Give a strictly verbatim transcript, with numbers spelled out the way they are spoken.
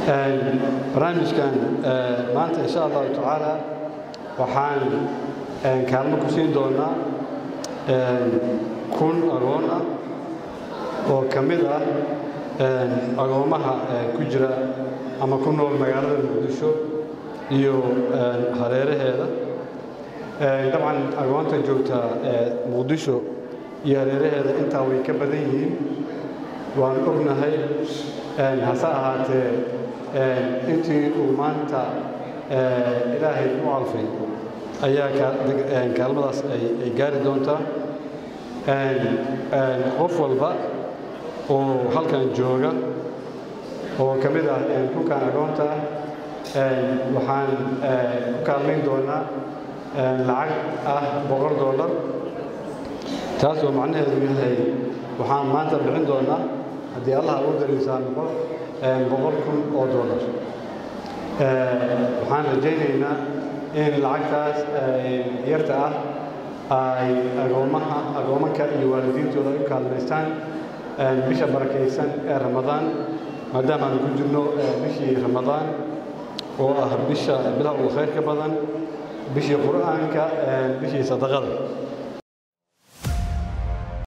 برنامج كان مانت إن شاء الله تعالى وحان كلمة كسين دونا كون أرونا وكملة أرومها كجرا أما كنا المجال المقدسو يو هريرة هذا طبعا أرونا جوتا مقدسو يهريرة هذا أنت ويكبدين وأن أبنا هاي هساعات أنتي ومانتا إلهي معرفين أياك كلمة أي جاري دونتا qof walba oo halkan jooga oo kamid ah kukan agoonta waxaan ku kaalmeyn doonaa lacag ah boqol dollar taas oo macnaheedu yahay waxaan maanta bixin doonaa haddii Allah uu dariisaan boqol kun oo dollar waxaan rajaynaynaa in lacagtaas yarta ah ay agoomaha agoomanka iyo waalidiintooda u kaalmeystaan bisha barakeysan ee Ramadaan maadaama aan ku jirno bishii Ramadaan oo ah bisha bilaha ugu khayrka badan bishii Qur'aanka bishii sadaqada